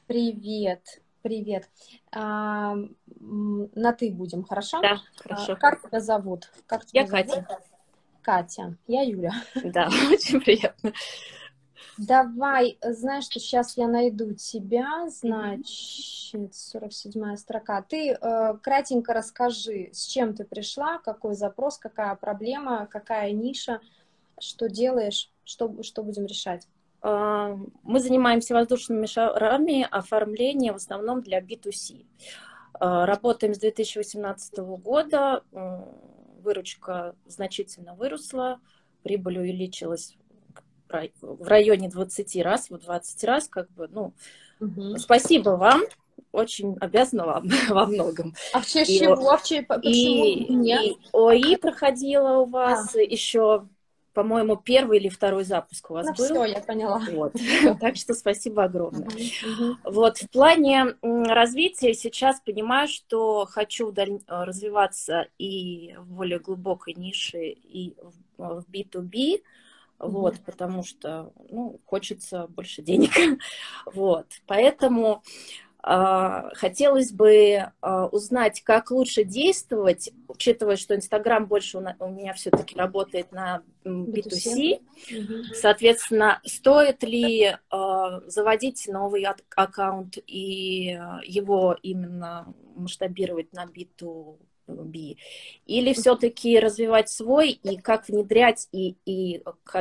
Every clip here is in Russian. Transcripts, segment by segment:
Привет, привет. На ты будем, хорошо? Да, хорошо. Как тебя зовут? Как Я тебя зовут? Катя. Катя. Я Юля. Да, очень приятно. Давай, знаешь, что сейчас я найду тебя, Мгм. значит, 47-я строка. Ты кратенько расскажи, с чем ты пришла, какой запрос, какая проблема, какая ниша, что делаешь, что будем решать. Мы занимаемся воздушными шарами, оформление в основном для B2C. Работаем с 2018 года, выручка значительно выросла, прибыль увеличилась в районе 20 раз, в 20 раз, как бы, ну, Мгм. спасибо вам, очень обязана вам во многом. А в честь И, чего? Почему мне? и ОИ проходила у А, вас еще, по-моему, первый или второй запуск у вас ну все, был. я поняла. Вот. Так что спасибо огромное. Мгм, мгм, Вот, в плане развития сейчас понимаю, что хочу развиваться и в более глубокой нише, и в B2B, мгм. вот, потому что, ну, хочется больше денег. Вот, поэтому хотелось бы узнать, как лучше действовать, учитывая, что Инстаграм больше у меня все-таки работает на B2C. B2C. Мгм. Соответственно, стоит ли заводить новый аккаунт и его именно масштабировать на B2B? Или все-таки развивать свой, и как внедрять и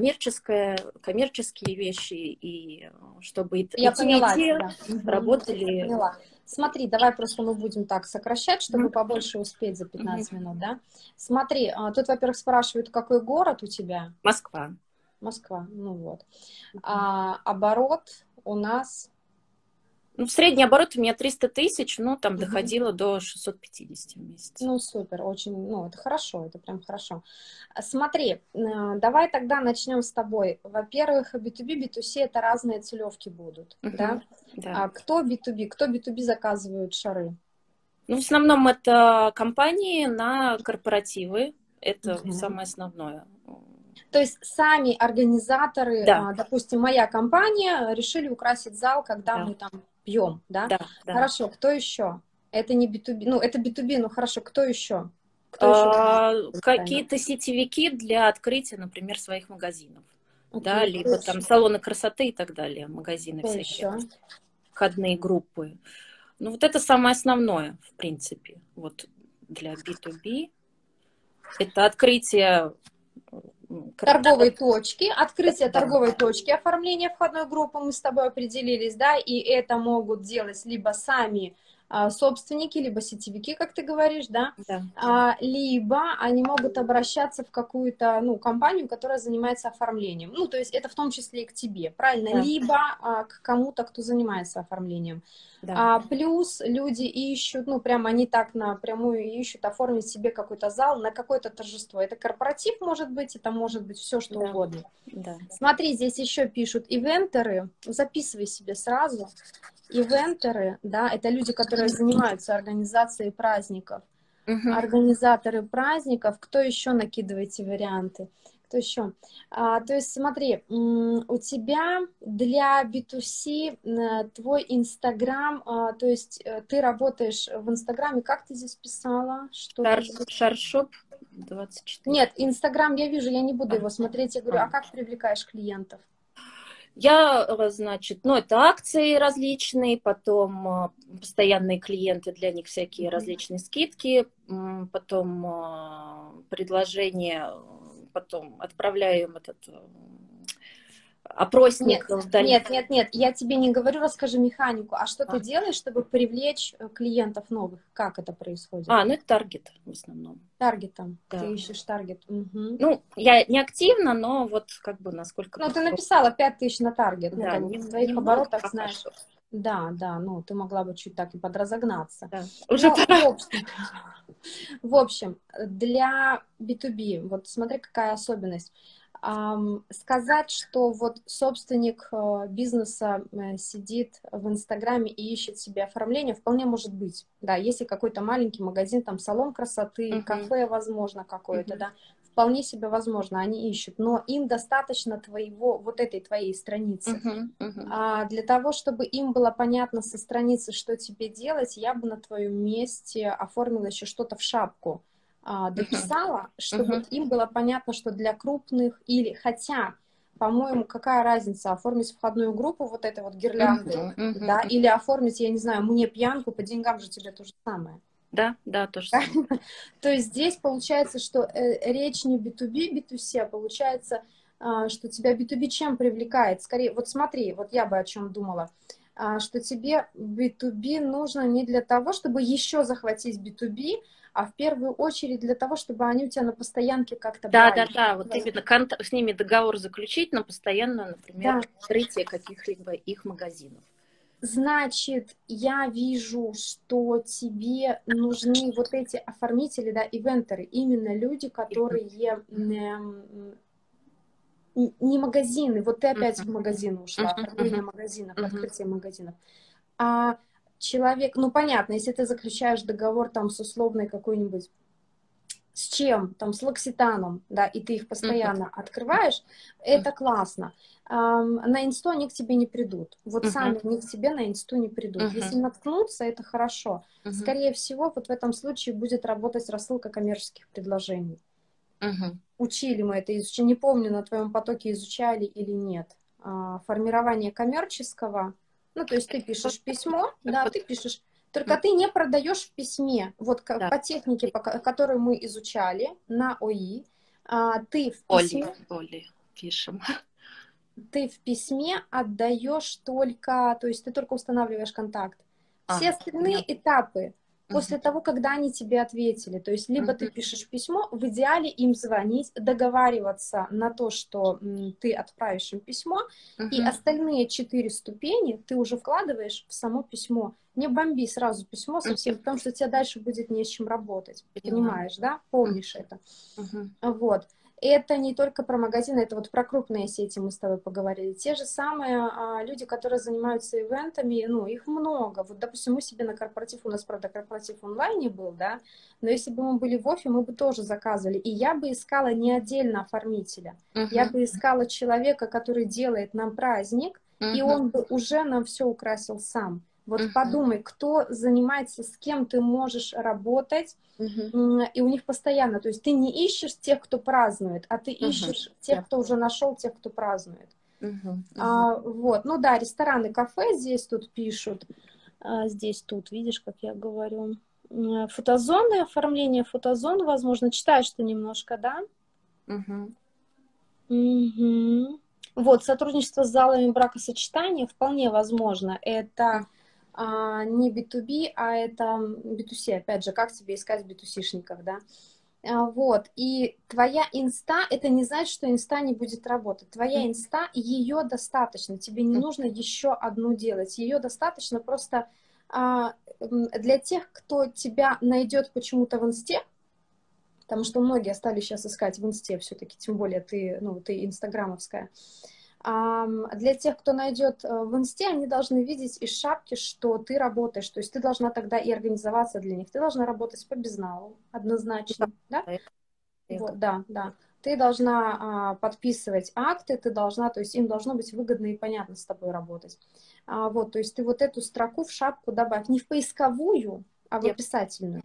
коммерческие вещи, и чтобы Я и поняла те тебя. Мгм. Я работали. поняла. Смотри, давай просто мы будем так сокращать, чтобы Мгм. побольше успеть за Мгм. 15 минут, да? Смотри, тут, во-первых, спрашивают, какой город у тебя? Москва. Москва, ну вот. Мгм. Оборот у нас... Ну, в средний оборот у меня 300 тысяч, но там Мгм. доходило до 650 в месяц. Ну, супер, очень, ну, это хорошо, это прям хорошо. Смотри, давай тогда начнем с тобой. Во-первых, B2B, B2C это разные целевки будут, да? Мгм. Да. Кто B2B? Кто B2B заказывают шары? Ну, в основном это компании на корпоративы. Это Мгм. самое основное. То есть сами организаторы, Да, допустим, моя компания, решили украсить зал, когда да, мы там пьем, да? да, да. Хорошо, кто еще? Это не B2B, ну, это B2B, ну, хорошо, кто еще? Кто еще? Какие-то сетевики для открытия, например, своих магазинов. Да, Окей, кто либо там еще? салоны красоты и так далее, магазины Кто всякие, еще? входные группы. Ну, вот это самое основное, в принципе, вот для B2B. Это открытие Торговой корпоративных. точки, открытие Да, торговой точки, оформление входной группы, мы с тобой определились, да, и это могут делать либо сами собственники, либо сетевики, как ты говоришь, да, да, либо они могут обращаться в какую-то, ну, компанию, которая занимается оформлением, ну, то есть это в том числе и к тебе, правильно, да, либо к кому-то, кто занимается оформлением. да. Плюс люди ищут, ну, прям они так напрямую ищут оформить себе какой-то зал на какое-то торжество. Это корпоратив может быть, это может быть все, что Да, угодно. да. Смотри, здесь еще пишут ивентеры, записывай себе сразу. Ивентеры, да, это люди, которые занимаются организацией праздников. Мгм. Организаторы праздников, кто еще накидываете варианты? Кто еще? То есть смотри, у тебя для B2C твой Инстаграм, то есть ты работаешь в Инстаграме, как ты здесь писала? Что ты здесь? Шаршоп 24. Нет, Инстаграм я вижу, я не буду А, его смотреть. Я говорю, а. а как привлекаешь клиентов? Я, значит, ну, это акции различные, потом постоянные клиенты, для них всякие Мгм. различные скидки, потом предложения, потом отправляю им этот Нет, опросник в нет, я тебе не говорю, расскажи механику, а что ты А, делаешь, чтобы привлечь клиентов новых? Как это происходит? ну это таргет в основном, Таргетом. Ты да. ищешь таргет. Мгм. Ну, я не активно, но вот как бы насколько Ну, ты подходит. написала 5000 на таргет. Ну, Да, как бы в твоих немного оборотах, пока знаешь, что. да, да, ну, ты могла бы чуть так и подразогнаться. Да. Уже Но, пора. в общем, для B2B, вот смотри, какая особенность. Сказать, что вот собственник бизнеса сидит в Инстаграме и ищет себе оформление, вполне может быть. Да, если какой-то маленький магазин, там салон красоты, Мгм, кафе, возможно, какое-то, мгм. да, вполне себе возможно, они ищут, но им достаточно твоего, вот этой твоей страницы. Для того, чтобы им было понятно со страницы, что тебе делать, я бы на твоем месте оформила еще что-то в шапку, дописала, чтобы им было понятно, что для крупных или, хотя, по-моему, какая разница, оформить входную группу вот этой вот гирлянды, да, или оформить, я не знаю, мне пьянку, по деньгам же тебе то же самое. Да, да, то же самое. То есть здесь получается, что речь не B2B, B2C, а получается, что тебя B2B чем привлекает? Скорее, вот смотри, вот я бы о чем думала, что тебе B2B нужно не для того, чтобы еще захватить B2B, а в первую очередь для того, чтобы они у тебя на постоянке как-то брали. Да, вот именно с ними договор заключить на постоянное, например, открытие каких-либо их магазинов. Значит, я вижу, что тебе нужны вот эти оформители, да, ивентеры, именно люди, которые не магазины, вот ты опять в магазин ушла, оформление магазинов, открытие магазинов, а человек, ну понятно, если ты заключаешь договор там с условной какой-нибудь, с чем, там, с Локситаном, да, и ты их постоянно открываешь, это классно. На инсту они к тебе не придут. Вот сами они к тебе на инсту не придут. Если наткнуться, это хорошо. Скорее всего, вот в этом случае будет работать рассылка коммерческих предложений. Учили мы это, не помню, на твоем потоке изучали или нет. Формирование коммерческого, ну, то есть ты пишешь письмо, да, ты пишешь, только ты не продаешь в письме, вот по технике, которую мы изучали на ОИ, ты в письме... пишем. Ты в письме отдаешь только, то есть ты только устанавливаешь контакт. Все остальные этапы после того, когда они тебе ответили, то есть либо ты пишешь письмо, в идеале им звонить, договариваться на то, что ты отправишь им письмо, и остальные 4 ступени ты уже вкладываешь в само письмо. Не бомби сразу письмо совсем, потому что тебе дальше будет не с чем работать. Понимаешь, да? Помнишь это? Вот. Это не только про магазины, это вот про крупные сети мы с тобой поговорили. Те же самые люди, которые занимаются ивентами, ну, их много. Вот, допустим, мы себе на корпоратив, у нас, правда, корпоратив в онлайне был, да, но если бы мы были в офе, мы бы тоже заказывали. И я бы искала не отдельно оформителя, я бы искала человека, который делает нам праздник, и он бы уже нам все украсил сам. Вот подумай, кто занимается, с кем ты можешь работать, и у них постоянно, то есть ты не ищешь тех, кто празднует, а ты ищешь тех, кто уже нашел тех, кто празднует. Вот, ну да, рестораны, кафе здесь тут пишут, здесь тут, видишь, как я говорю, фотозоны, оформление фотозон, возможно, читаешь ты немножко, да? Вот, сотрудничество с залами бракосочетания вполне возможно, это... не B2B, а это B2C, опять же, как тебе искать B2C-шников, да? Вот, и твоя инста, это не значит, что инста не будет работать. Твоя инста, ее достаточно, тебе не нужно еще одну делать, ее достаточно просто для тех, кто тебя найдет почему-то в инсте, потому что многие стали сейчас искать в инсте все-таки, тем более ты, ну, ты инстаграмовская. Для тех, кто найдет в инсте, они должны видеть из шапки, что ты работаешь. То есть ты должна тогда и организоваться для них. Ты должна работать по безналу, однозначно. Да? Вот, да. Ты должна подписывать акты, ты должна, то есть им должно быть выгодно и понятно с тобой работать. Вот, то есть ты вот эту строку в шапку добавь. Не в поисковую, а в описательную.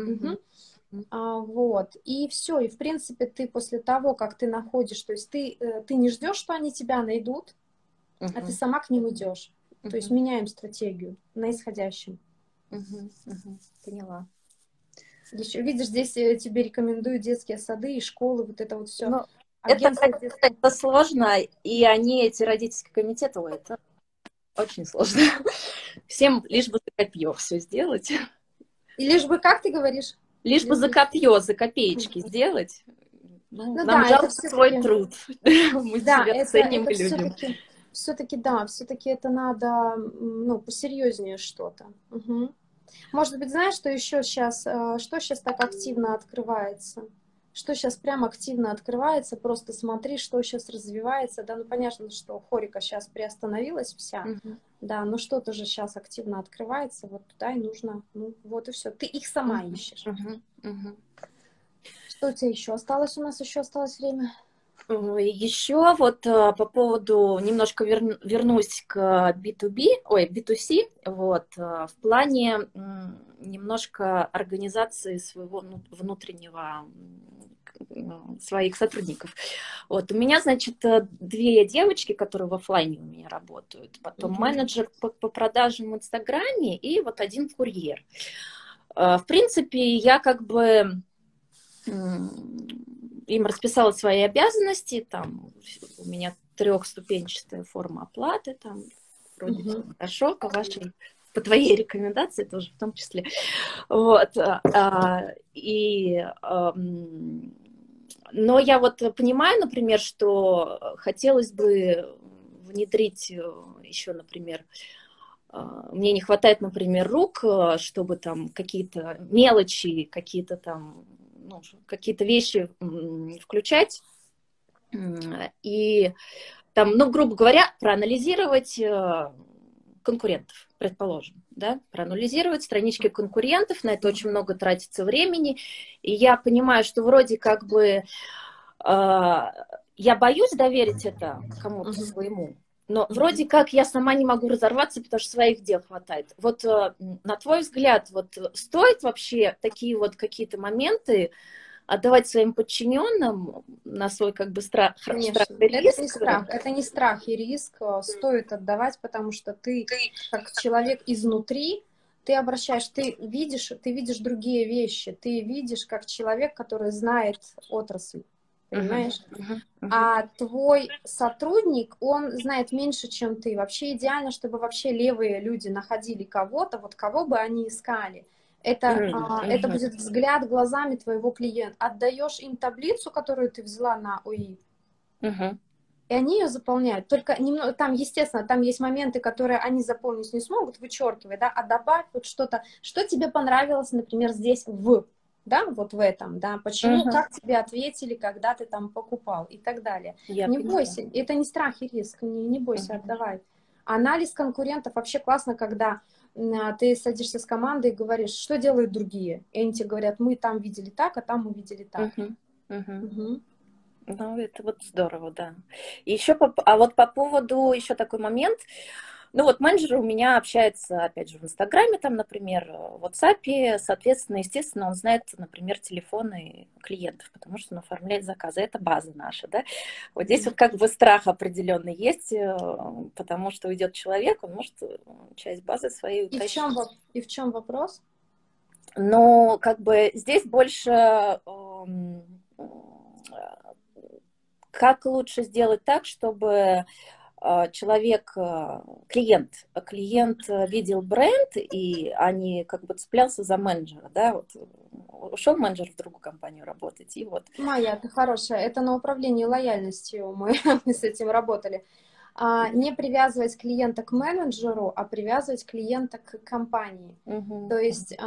Вот, и все, и в принципе ты после того, как ты находишь, то есть ты не ждешь, что они тебя найдут, а ты сама к ним идешь. То есть меняем стратегию на исходящем. Поняла. Еще, видишь, здесь тебе рекомендую детские сады и школы, вот это вот все. Но это сложно, и они, эти родительские комитеты, это очень сложно. Всем лишь бы за копье все сделать. И лишь бы, как ты говоришь? Лишь бы за копье, за копеечки сделать. Ну, нам да, жалко это свой труд. Мы себя ценим и любим. Все-таки это надо, ну, посерьезнее что-то. Может быть, знаешь, что еще сейчас, что сейчас так активно открывается? Что сейчас прям активно открывается, просто смотри, что сейчас развивается. Да, ну понятно, что хорика сейчас приостановилась вся, да, но что-то же сейчас активно открывается, вот туда и нужно, ну вот и все. Ты их сама ищешь. Что у тебя еще осталось? У нас еще осталось время. Еще вот по поводу, немножко вернусь к B2B, ой, B2C, вот, в плане немножко организации своего внутреннего, своих сотрудников. Вот, у меня, значит, две девочки, которые в офлайне у меня работают, потом менеджер по продажам в Инстаграме и вот один курьер. В принципе, я как бы им расписала свои обязанности, там у меня трехступенчатая форма оплаты, там вроде все хорошо, по твоей рекомендации тоже в том числе. Вот. Но я вот понимаю, например, что хотелось бы внедрить еще, например, мне не хватает, например, рук, чтобы там какие-то мелочи, какие-то там, ну, какие-то вещи включать. И там, ну, грубо говоря, проанализировать конкурентов, предположим, да, проанализировать странички конкурентов, на это очень много тратится времени, и я понимаю, что вроде как бы я боюсь доверить это кому-то своему, но вроде как я сама не могу разорваться, потому что своих дел хватает. Вот на твой взгляд, вот стоит вообще такие вот какие-то моменты отдавать своим подчиненным на свой как бы страх, Конечно, страх и риск? это не страх и риск, стоит отдавать, потому что ты, как человек изнутри, ты видишь другие вещи, ты видишь как человек, который знает отрасль, понимаешь? А твой сотрудник, он знает меньше, чем ты. Вообще идеально, чтобы вообще левые люди находили кого-то, вот кого бы они искали. Это будет взгляд глазами твоего клиента. Отдаешь им таблицу, которую ты взяла на ОИ, и они ее заполняют. Только немного, там, естественно, там есть моменты, которые они заполнить не смогут, вычеркивай, да, а добавь вот что-то, что тебе понравилось, например, здесь да, вот в этом, да, почему, как тебе ответили, когда ты там покупал и так далее. Не бойся, это не страх и риск, не бойся, отдавай. Анализ конкурентов вообще классно, когда ты садишься с командой и говоришь, что делают другие. И они тебе говорят, мы там видели так, а там мы видели так. Ну, это вот здорово, да. И еще, а вот по поводу, еще такой момент, ну вот менеджер у меня общается, опять же, в Инстаграме, там, например, в WhatsApp, соответственно, естественно, он знает, например, телефоны клиентов, потому что он оформляет заказы, это база наша, да. Вот здесь вот как бы страх определенный есть, потому что уйдет человек, он может часть базы своей утащить. И в чем вопрос? Но как бы здесь больше как лучше сделать так, чтобы человек, клиент видел бренд, а не как бы цеплялся за менеджера, да, вот ушел менеджер в другую компанию работать, и вот. Майя, ты хорошая, это на управлении лояльностью мы с этим работали. Не привязывать клиента к менеджеру, а привязывать клиента к компании. То есть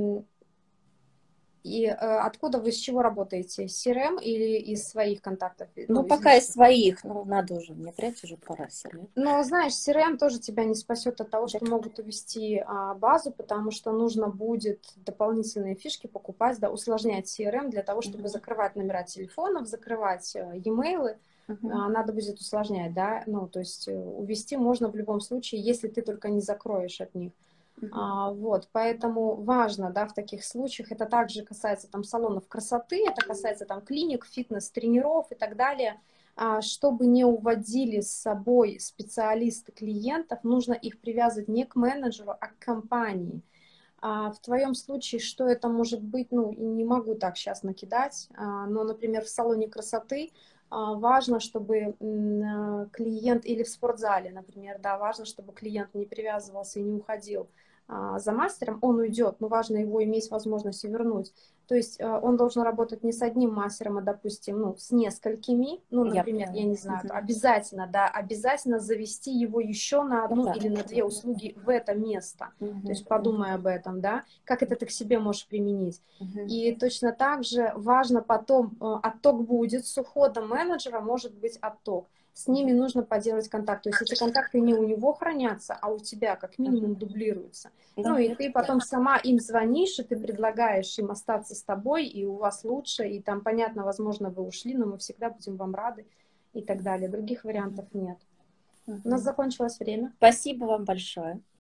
откуда вы, с чего работаете? С CRM или из своих контактов? Ну, пока из своих, ну, надо уже внедрять уже пора CRM. Но, знаешь, CRM тоже тебя не спасет от того, что могут увести базу, потому что нужно будет дополнительные фишки покупать, да, усложнять CRM для того, чтобы закрывать номера телефонов, закрывать e-mail. Надо будет усложнять, да, ну, то есть увести можно в любом случае, если ты только не закроешь от них. Вот, поэтому важно, да, в таких случаях, это также касается там салонов красоты, это касается там клиник, фитнес-тренеров и так далее, чтобы не уводили с собой специалисты клиентов, нужно их привязывать не к менеджеру, а к компании. В твоем случае, что это может быть, ну, не могу так сейчас накидать, но, например, в салоне красоты важно, чтобы клиент, или в спортзале, например, да, важно, чтобы клиент не привязывался и не уходил за мастером, он уйдет, но важно его иметь возможность вернуть. То есть он должен работать не с одним мастером, а, допустим, ну, с несколькими, ну, например, я не знаю, обязательно, да, обязательно завести его еще на одну или на две услуги в это место. То есть подумай об этом, да, как это ты к себе можешь применить. И точно так же важно потом, отток будет, с уходом менеджера может быть отток. с ними нужно поддерживать контакт. То есть эти контакты не у него хранятся, а у тебя как минимум дублируются. Да, Ну и это ты да. потом сама им звонишь, и ты предлагаешь им остаться с тобой, и у вас лучше, и там, понятно, возможно, вы ушли, но мы всегда будем вам рады и так далее. Других вариантов нет. У нас закончилось время. Спасибо вам большое.